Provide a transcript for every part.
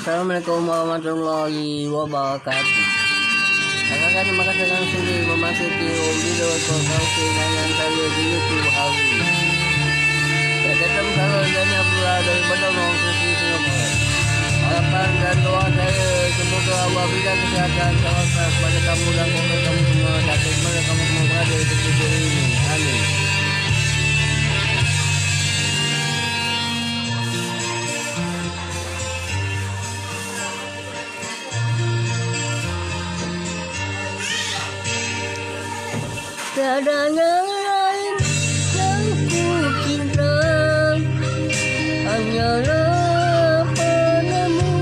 Assalamualaikum warahmatullahi wabarakatuh. Kakak terima kasih dengan sudi memasuki video kongsi dengan saya di YouTube hari ini. Saya tetap kalau jadi pula daripada orang Kristen Singapura. Harapan dan doa saya semoga Allah berikan kesehatan selamat kepada kamu dan keluarga kamu semua dan kepada kamu semua berada di video ini. Amin. Tiada yang lain yang ku cinta, hanyalah padamu.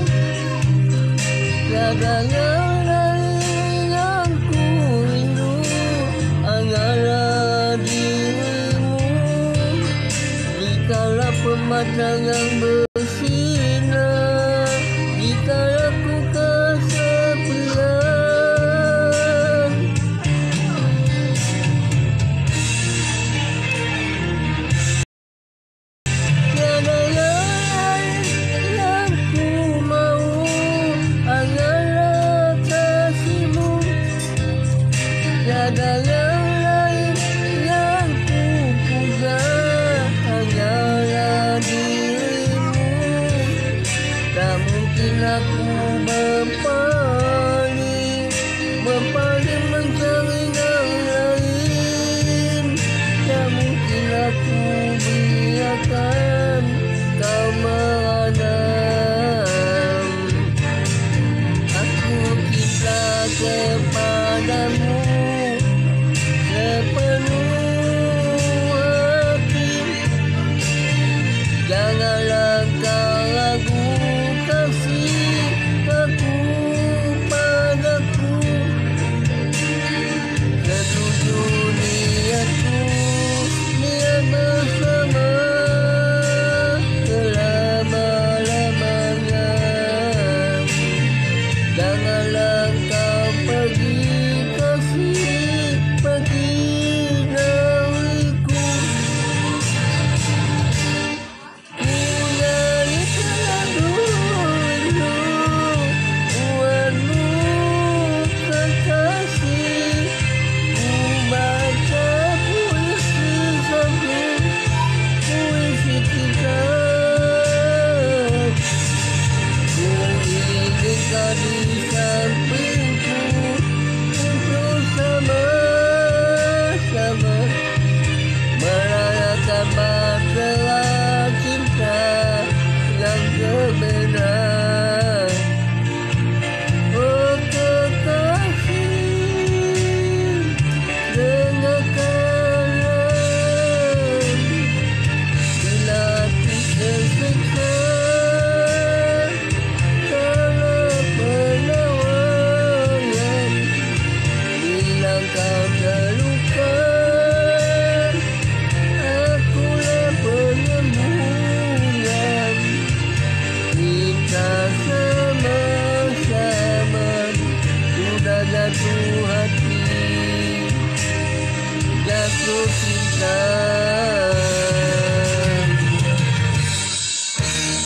Tiada yang lain yang ku rindu, hanyalah dirimu. Dikala pemandangan